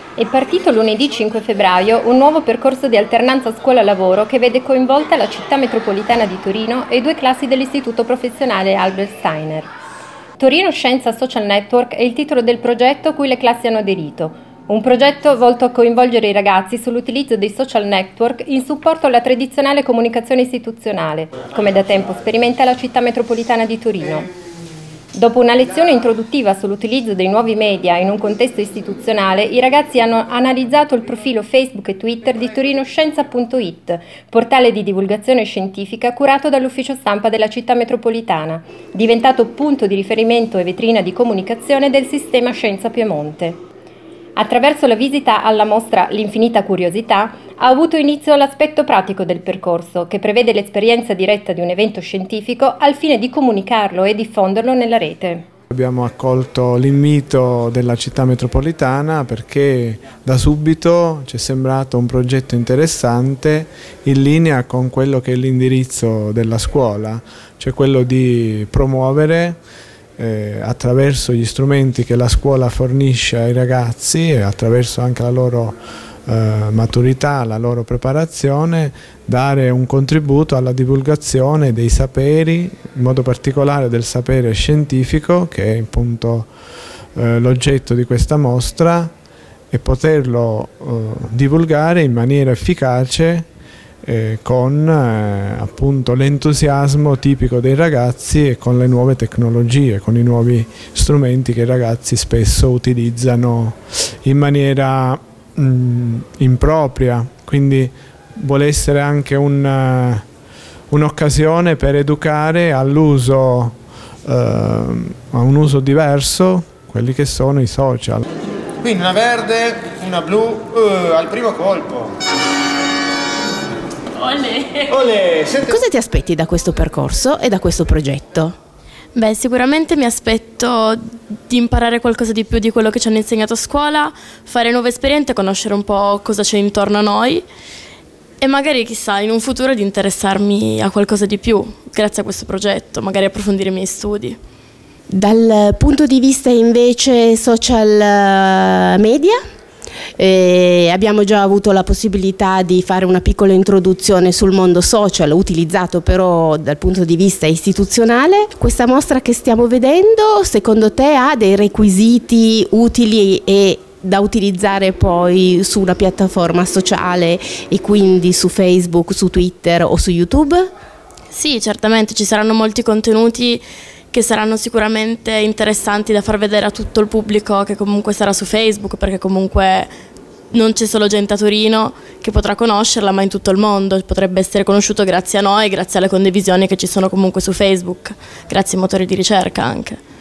È partito lunedì 5 febbraio un nuovo percorso di alternanza scuola-lavoro che vede coinvolta la città metropolitana di Torino e 2 classi dell'istituto professionale Albert Steiner. Torino Scienza Social Network è il titolo del progetto a cui le classi hanno aderito. Un progetto volto a coinvolgere i ragazzi sull'utilizzo dei social network in supporto alla tradizionale comunicazione istituzionale, come da tempo sperimenta la città metropolitana di Torino. Dopo una lezione introduttiva sull'utilizzo dei nuovi media in un contesto istituzionale, i ragazzi hanno analizzato il profilo Facebook e Twitter di TorinoScienza.it, portale di divulgazione scientifica curato dall'ufficio stampa della città metropolitana, diventato punto di riferimento e vetrina di comunicazione del sistema Scienza Piemonte. Attraverso la visita alla mostra L'infinita curiosità ha avuto inizio l'aspetto pratico del percorso, che prevede l'esperienza diretta di un evento scientifico al fine di comunicarlo e diffonderlo nella rete. Abbiamo accolto l'invito della città metropolitana perché da subito ci è sembrato un progetto interessante in linea con quello che è l'indirizzo della scuola, cioè quello di promuovere attraverso gli strumenti che la scuola fornisce ai ragazzi e attraverso anche la loro maturità, la loro preparazione, dare un contributo alla divulgazione dei saperi, in modo particolare del sapere scientifico, che è appunto l'oggetto di questa mostra, e poterlo divulgare in maniera efficace con appunto l'entusiasmo tipico dei ragazzi e con le nuove tecnologie, con i nuovi strumenti che i ragazzi spesso utilizzano in maniera impropria, quindi vuole essere anche un'occasione per educare all'uso, a un uso diverso, quelli che sono i social. Quindi una verde, una blu, al primo colpo. Olè. Olè, Cosa ti aspetti da questo percorso e da questo progetto? Beh, sicuramente mi aspetto di imparare qualcosa di più di quello che ci hanno insegnato a scuola, fare nuove esperienze, conoscere un po' cosa c'è intorno a noi e magari, chissà, in un futuro di interessarmi a qualcosa di più grazie a questo progetto, magari approfondire i miei studi. Dal punto di vista invece social media? Abbiamo già avuto la possibilità di fare una piccola introduzione sul mondo social, utilizzato però dal punto di vista istituzionale. Questa mostra che stiamo vedendo, secondo te, ha dei requisiti utili e da utilizzare poi su una piattaforma sociale e quindi su Facebook, su Twitter o su YouTube? Sì, certamente ci saranno molti contenuti che saranno sicuramente interessanti da far vedere a tutto il pubblico che comunque sarà su Facebook, perché comunque non c'è solo gente a Torino che potrà conoscerla, ma in tutto il mondo potrebbe essere conosciuto grazie a noi, grazie alle condivisioni che ci sono comunque su Facebook, grazie ai motori di ricerca anche.